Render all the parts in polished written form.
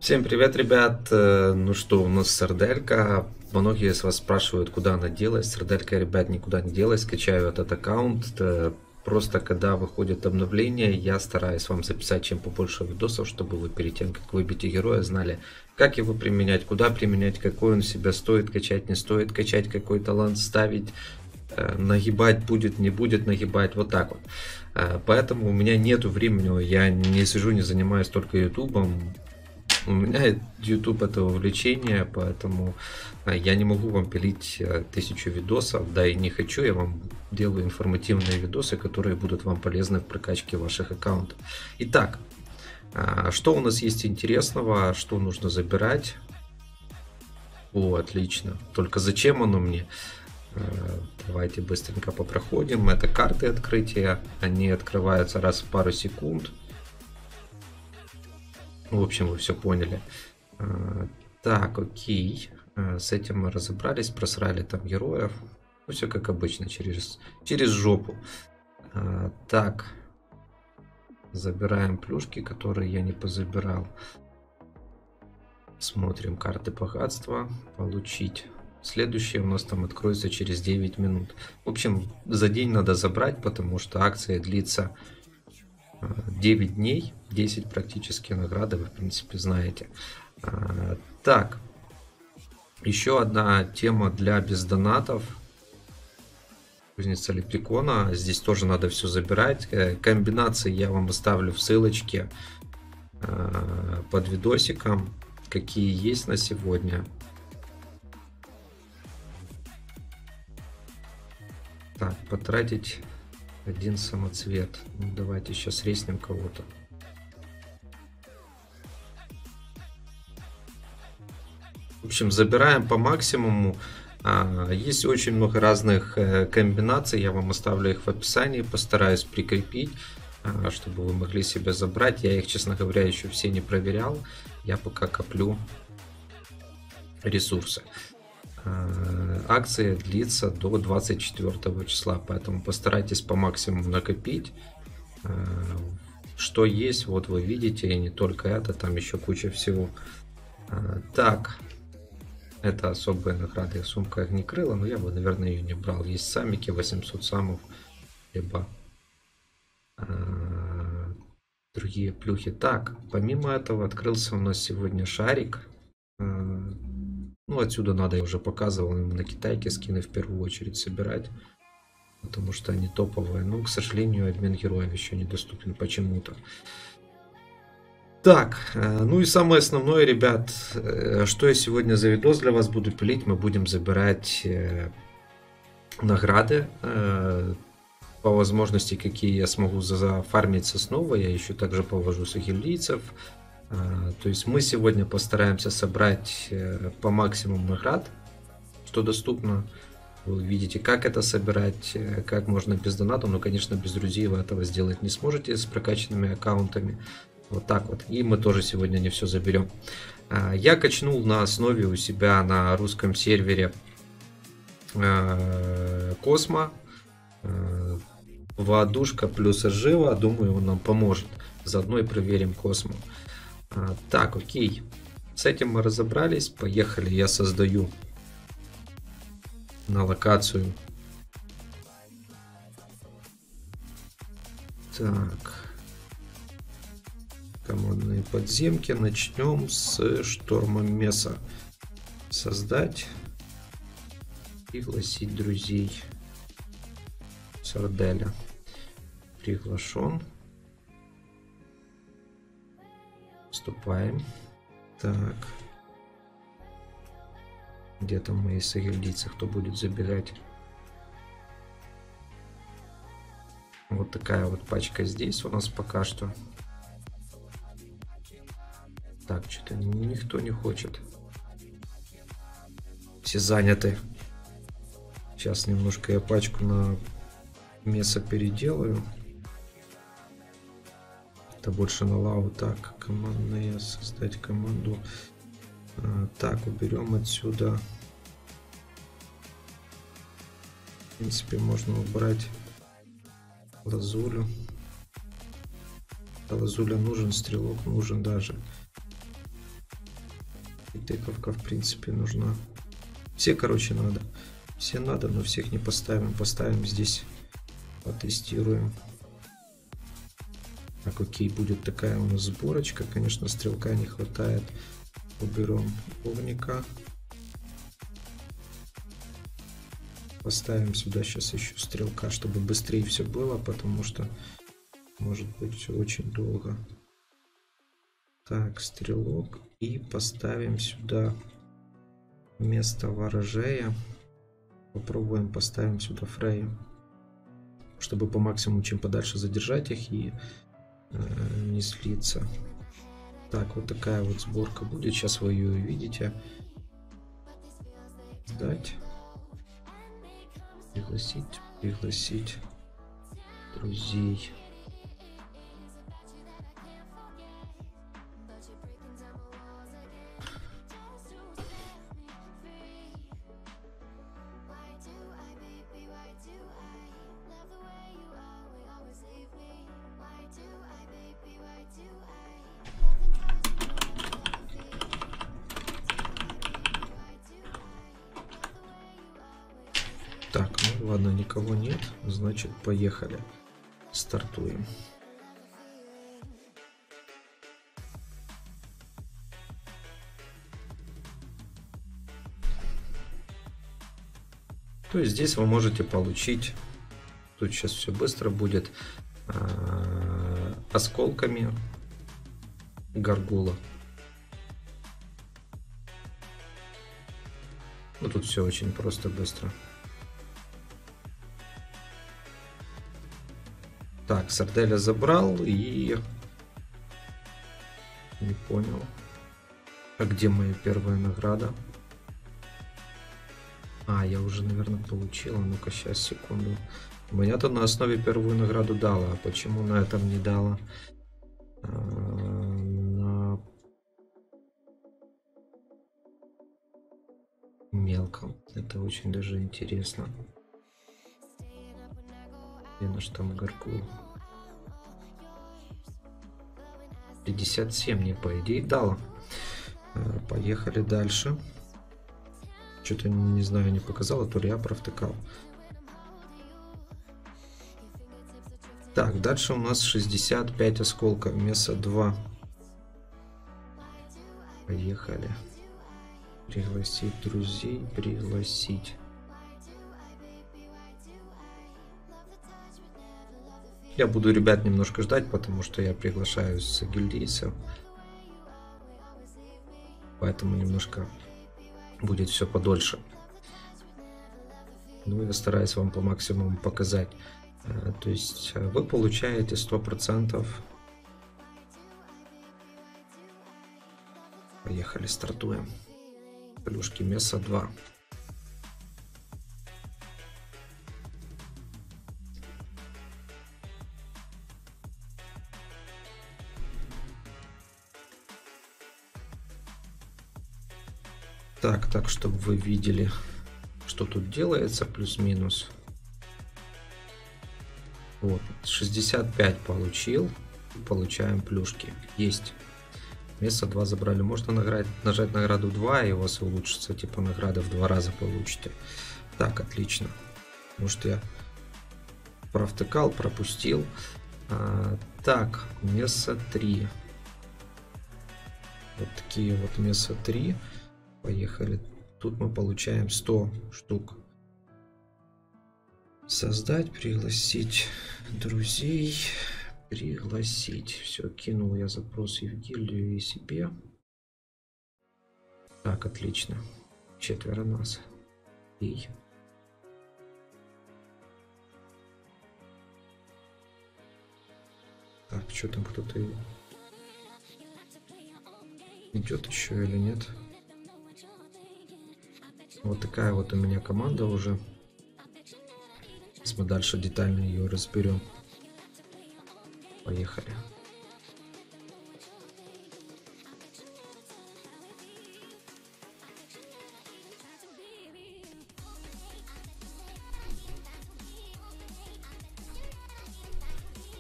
Всем привет, ребят! Ну что, у нас сарделька. Многие из вас спрашивают, куда она делась. Сарделька, ребят, никуда не делась. Скачаю этот аккаунт. Просто когда выходит обновление, я стараюсь вам записать чем побольше видосов, чтобы вы перед тем, как выбить героя, знали, как его применять, куда применять, какой он себя стоит качать, не стоит качать, какой талант ставить, нагибать будет, не будет нагибать, вот так вот. Поэтому у меня нету времени, я не сижу, не занимаюсь только ютубом. У меня YouTube это увлечение, поэтому я не могу вам пилить 1000 видосов, да и не хочу, я вам делаю информативные видосы, которые будут вам полезны в прокачке ваших аккаунтов. Итак, что у нас есть интересного, что нужно забирать? О, отлично, только зачем оно мне? Давайте быстренько попроходим. Это карты открытия, они открываются раз в пару секунд. В общем, вы все поняли. Так, окей. С этим мы разобрались, просрали там героев. Ну, все как обычно, через жопу. Так. Забираем плюшки, которые я не позабирал. Смотрим карты богатства. Получить. Следующее у нас там откроется через 9 минут. В общем, за день надо забрать, потому что акция длится 9 дней, 10 практически награды, вы в принципе знаете. Так, еще одна тема для бездонатов. Кузница Лепрекона, здесь тоже надо все забирать. Комбинации я вам оставлю в ссылочке под видосиком, какие есть на сегодня. Так, потратить один самоцвет. Ну, давайте сейчас резнем кого-то. В общем, забираем по максимуму. Есть очень много разных комбинаций. Я вам оставлю их в описании. Постараюсь прикрепить, чтобы вы могли себе забрать. Я их, честно говоря, еще все не проверял. Я пока коплю ресурсы. Акция длится до 24 числа, поэтому постарайтесь по максимуму накопить. Что есть, вот вы видите, и не только это, там еще куча всего. Так, это особая награда, сумка огнекрыла, но я бы, наверное, ее не брал. Есть самики, 800 самов, либо другие плюхи. Так, помимо этого открылся у нас сегодня шарик. Ну, отсюда надо, я уже показывал, на китайке скины в первую очередь собирать, потому что они топовые. Но, к сожалению, обмен героев еще недоступен почему-то. Так, ну и самое основное, ребят, что я сегодня за видос для вас буду пилить. Мы будем забирать награды, по возможности, какие я смогу зафармить снова. Я еще также повожу сагильдийцев. То есть мы сегодня постараемся собрать по максимуму наград, что доступно. Вы увидите, как это собирать, как можно без донатов. Но, конечно, без друзей вы этого сделать не сможете с прокачанными аккаунтами. Вот так вот. И мы тоже сегодня не все заберем. Я качнул на основе у себя на русском сервере Космо. Воодушка плюс Ожива. Думаю, он нам поможет. Заодно и проверим Космо. Так, окей. С этим мы разобрались. Поехали. Я создаю на локацию. Так. Командные подземки. Начнем с штормом Меса. Создать. Пригласить друзей. Сарделя. Приглашен. Вступаем. Так. Где там мои сагильдийцы, кто будет забирать? Вот такая вот пачка здесь у нас пока что. Так, что-то никто не хочет. Все заняты. Сейчас немножко я пачку на мясо переделаю. Это больше на лаву. Так, командные, создать команду. Так, уберем отсюда. В принципе, можно убрать лазулю. Лазуля нужен, стрелок нужен даже. Тыковка, в принципе, нужна. Все, короче, надо. Все надо, но всех не поставим. Поставим здесь, потестируем. Так, окей, будет такая у нас сборочка. Конечно, стрелка не хватает. Уберем овника. Поставим сюда сейчас еще стрелка, чтобы быстрее все было, потому что может быть все очень долго. Так, стрелок. И поставим сюда вместо ворожея. Попробуем поставим сюда Фрею, чтобы по максимуму чем подальше задержать их и не слиться. Так, вот такая вот сборка будет. Сейчас вы ее увидите. Сдать. Пригласить друзей. Так, ну ладно, никого нет, значит поехали, стартуем. То есть здесь вы можете получить, тут сейчас все быстро будет, осколками горгула. Ну тут все очень просто, быстро. Так, Сарделя забрал и... Не понял. А где моя первая награда? А, я уже, наверное, получила. Ну-ка, сейчас, секунду. У меня-то на основе первую награду дала. А почему на этом не дала? На мелком. Это очень даже интересно. И на что там горгул? 57 мне, по идее, дала. Поехали дальше. Что-то, не знаю, не показала, то ли я провтыкал. Так, дальше у нас 65 осколков, вместо 2. Поехали. Пригласить друзей, пригласить. Я буду ребят немножко ждать, потому что я приглашаю с гильдейцев. Поэтому немножко будет все подольше. Ну, я стараюсь вам по максимуму показать. То есть вы получаете 100%. Поехали, стартуем. Плюшки Меса 2. Так, чтобы вы видели, что тут делается, плюс-минус. Вот, 65 получил. Получаем плюшки. Есть. Место 2 забрали. Можно нажать награду 2, и у вас улучшится, типа, награда в 2 раза получите. Так, отлично. Может, я провтыкал, пропустил. Так, место 3. Вот такие вот место 3. Поехали. Тут мы получаем 100 штук. Создать, пригласить друзей. Пригласить. Все, кинул я запрос и в гильдию, и себе. Так, отлично. 4 нас. И... Так, что там, кто-то идет еще или нет? Вот такая вот у меня команда уже. Сейчас мы дальше детально ее разберем. Поехали.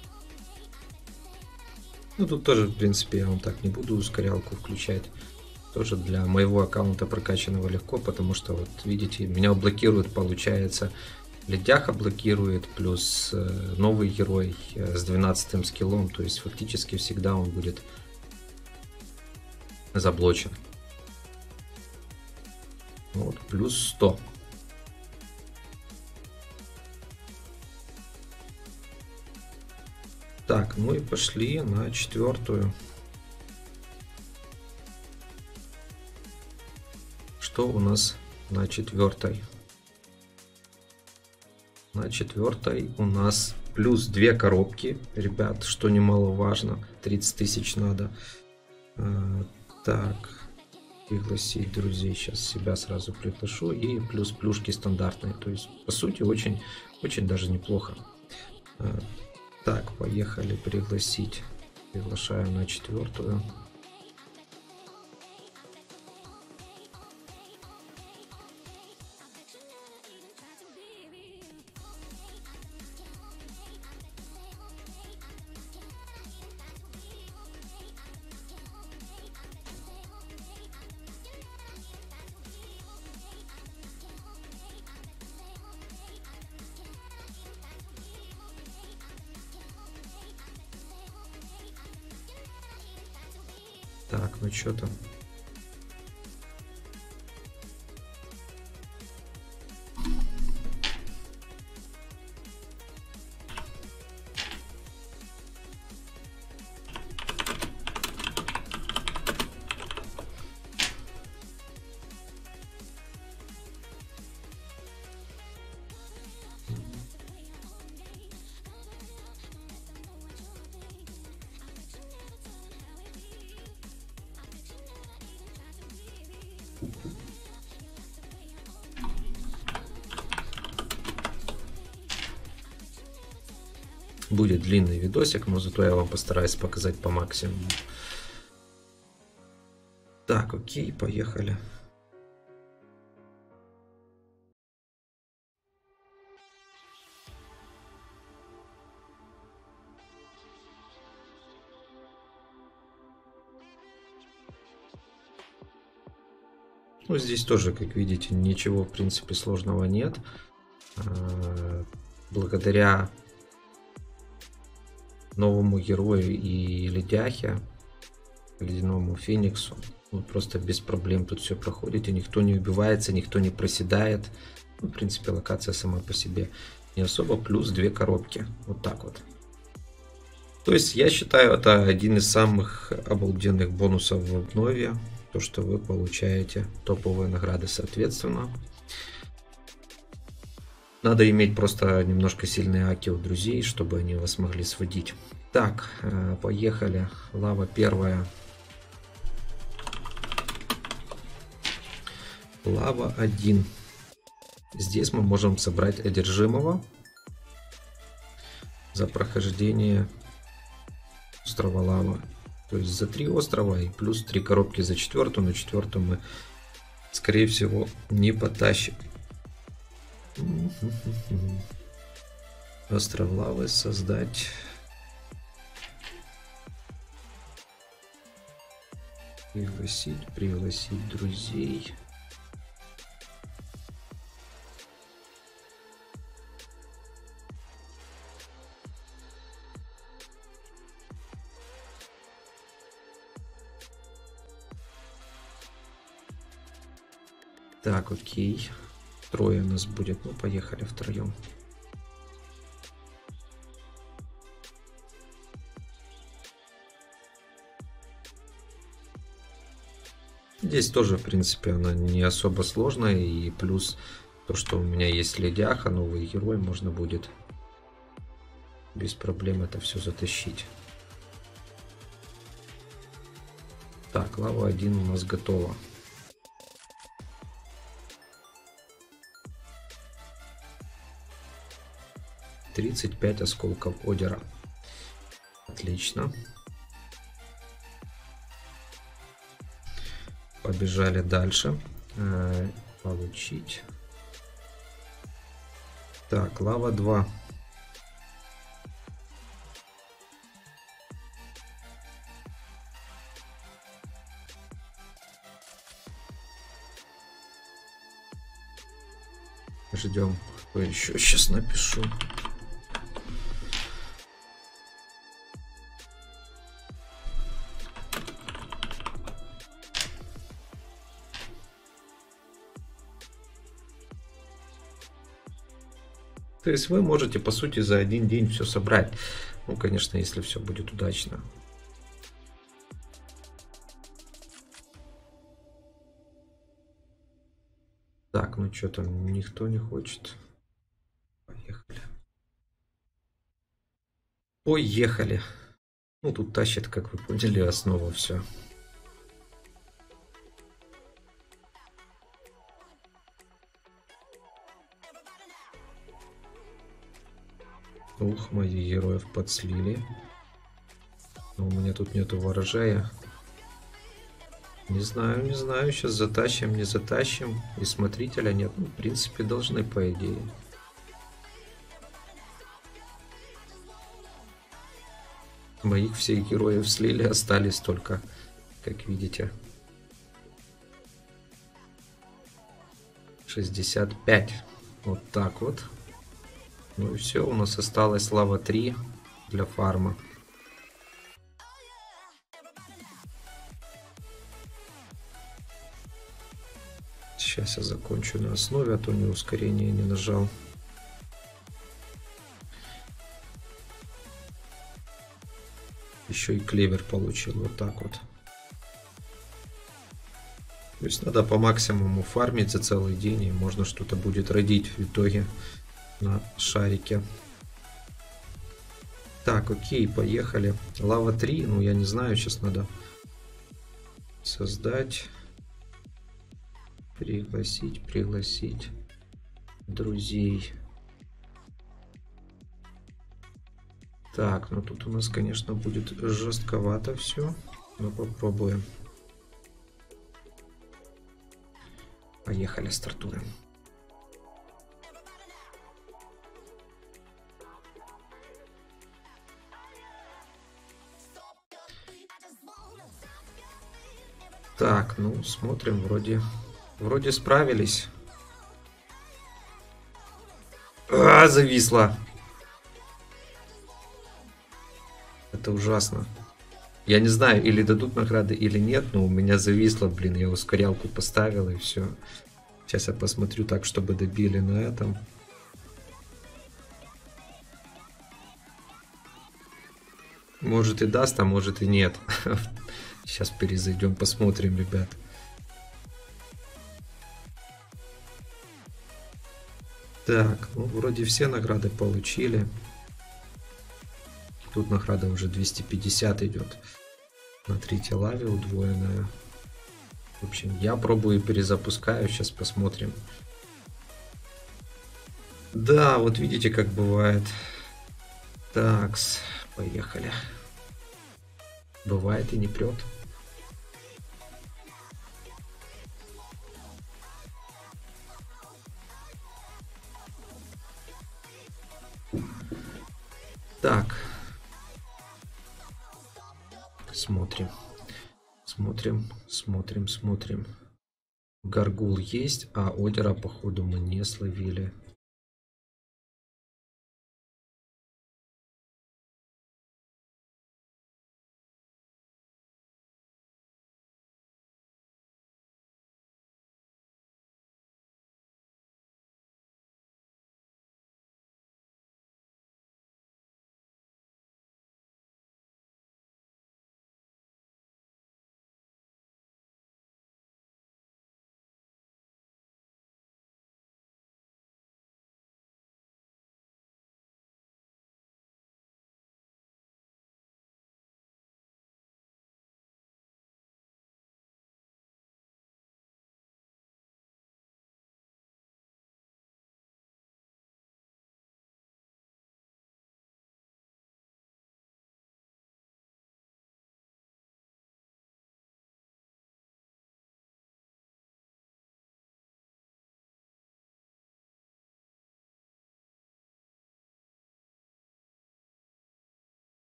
Ну тут тоже, в принципе, я вам так не буду ускорялку включать. Тоже для моего аккаунта прокачанного легко, потому что вот видите, меня блокирует, получается, ледяха блокирует, плюс новый герой с 12 скиллом, то есть фактически всегда он будет заблочен. Вот, плюс 100. Так, ну и пошли на 4-ю. Что у нас на 4-й? На 4-й у нас плюс 2 коробки, ребят, что немаловажно. 30 тысяч надо. Так, пригласить друзей. Сейчас себя сразу приглашу. И плюс плюшки стандартные. То есть, по сути, очень даже неплохо. Так, поехали пригласить. Приглашаю на 4-ю. Так, ну что там? Будет длинный видосик, но зато я вам постараюсь показать по максимуму. Так, окей, поехали. Ну, здесь тоже, как видите, ничего, в принципе, сложного нет. Благодаря новому герою и ледяхе, ледяному фениксу, вы просто без проблем тут все проходите. Никто не убивается, никто не проседает. Ну, в принципе, локация сама по себе не особо. Плюс 2 коробки. Вот так вот. То есть, я считаю, это один из самых обалденных бонусов в обнове. То, что вы получаете топовые награды соответственно. Надо иметь просто немножко сильные аки у друзей, чтобы они вас могли сводить. Так, поехали. Лава первая. Лава 1. Здесь мы можем собрать одержимого за прохождение острова Лава. То есть за 3 острова и плюс 3 коробки за 4-ю. На 4-ю мы, скорее всего, не потащим. Остров Лавы создать. Пригласить друзей. Так, окей. Трое у нас будет. Ну, поехали втроем. Здесь тоже, в принципе, она не особо сложная. И плюс то, что у меня есть ледяха, новый герой, можно будет без проблем это все затащить. Так, лава 1 у нас готова. «35 осколков Одера». Отлично. Побежали дальше. Получить. Так, лава 2. ждем. Еще сейчас напишу. То есть вы можете, по сути, за один день все собрать. Ну, конечно, если все будет удачно. Так, ну что там, никто не хочет. Поехали. Поехали. Ну, тут тащит, как вы поняли, основу все. Ух, мои героев подслили. Но у меня тут нету ворожая. Не знаю, не знаю. Сейчас затащим, не затащим. И смотрителя нет. Ну, в принципе, должны, по идее. Моих всех героев слили, остались только, как видите, 65. Вот так вот. Ну и все, у нас осталось лава 3 для фарма. Сейчас я закончу на основе, а то не ускорение не нажал. Еще и клевер получил, вот так вот. То есть надо по максимуму фармить за целый день, и можно что-то будет родить в итоге на шарике. Так, окей, поехали. Лава 3, ну я не знаю, сейчас надо создать, пригласить друзей. Так, ну тут у нас, конечно, будет жестковато все, но попробуем. Поехали, стартуем. Так, ну смотрим, вроде справились. Зависла. Это ужасно. Я не знаю, или дадут награды, или нет, но у меня зависло, блин, я ускорялку поставил и все. Сейчас я посмотрю так, чтобы добили на этом. Может и даст, а может и нет. Сейчас перезайдем, посмотрим, ребят. Так, ну вроде все награды получили. Тут награда уже 250 идет. На третьей лаве удвоенная. В общем, я пробую перезапускаю, сейчас посмотрим. Да, вот видите, как бывает. Такс, поехали. Бывает и не прет. Так. Смотрим. Смотрим. Гаргул есть, а Одера, походу, мы не словили.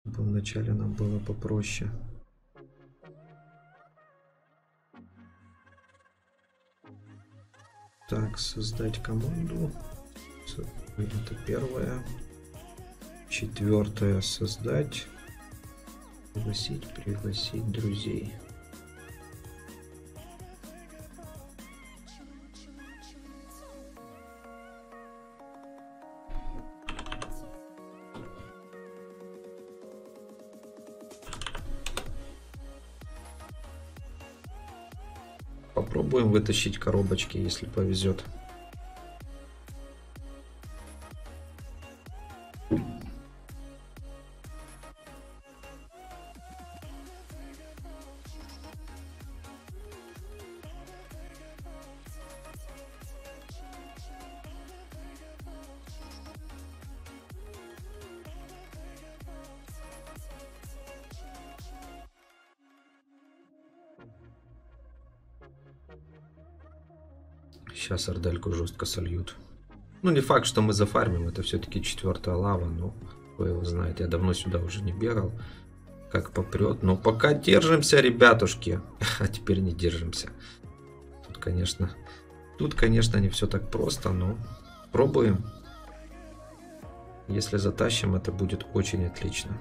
Вначале нам было попроще. Так, создать команду. Это первое. Четвертое, создать. Пригласить друзей. Попробуем вытащить коробочки, если повезет. Сейчас Сардельку жестко сольют. Ну, не факт, что мы зафармим. Это все-таки 4-я лава. Ну, кто его знает. Я давно сюда уже не бегал. Как попрет. Но пока держимся, ребятушки. А теперь не держимся. Тут, конечно, не все так просто. Но пробуем. Если затащим, это будет очень отлично.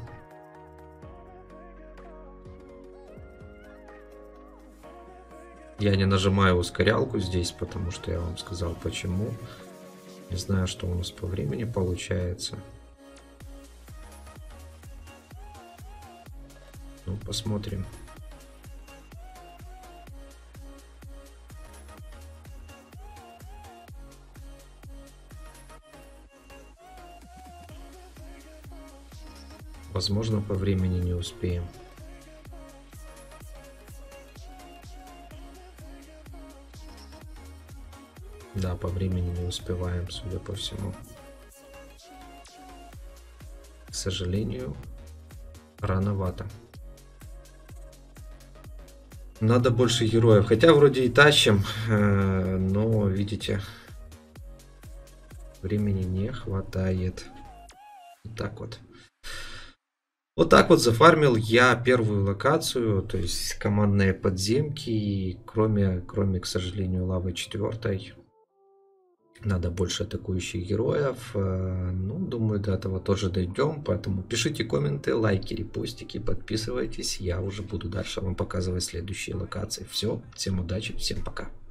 Я не нажимаю ускорялку здесь, потому что я вам сказал почему. Не знаю, что у нас по времени получается. Ну, посмотрим. Возможно, по времени не успеем. Да, по времени не успеваем, судя по всему. К сожалению, рановато. Надо больше героев. Хотя вроде и тащим, но, видите, времени не хватает. Вот так вот. Вот так вот зафармил я первую локацию, то есть командные подземки, и кроме, к сожалению, лавы 4-й. Надо больше атакующих героев. Ну, думаю, до этого тоже дойдем. Поэтому пишите комменты, лайки, репостики, подписывайтесь. Я уже буду дальше вам показывать следующие локации. Все, всем удачи, всем пока.